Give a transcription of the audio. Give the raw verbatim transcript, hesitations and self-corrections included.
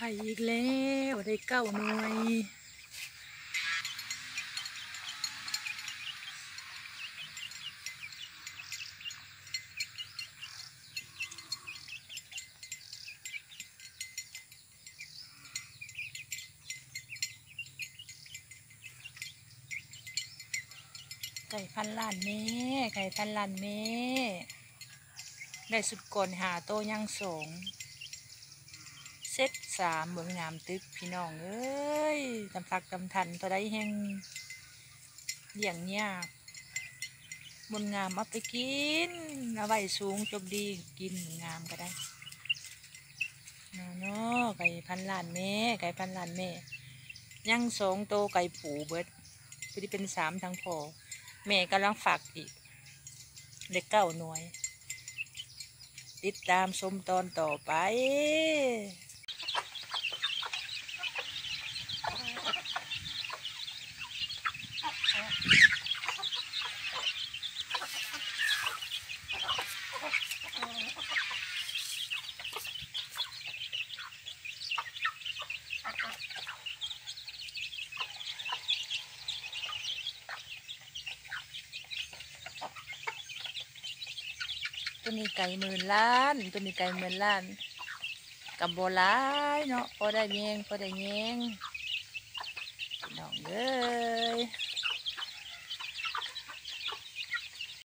ข่อีกแล้วได้เก้าหน่วยไก่พันล้านเมไก่พันล้านเมได้สุดก่อนหาโตยังสองเซตสามเมืองงามตึกพี่น้องเอ้ยตำพักตำทันตัวได้แห้งเลี้ยงยากบนงามเอาไปกินเอาไว้สูงจบดีกินงามก็ได้เนาะไก่พันล้านเมไก่พันล้านเมยังสองโตไก่ผูเบิดพอดีเป็นสามทั้งพอแม่กำลังฝักอีกเล็กเก้าหน่วยติดตามชมตอนต่อไปตัวนี้ไก่หมื่นล้านตัวนี้ไก่หมื่นล้านกับโบราณเนาะพอได้แยงพอได้แยงน้องเอ้ย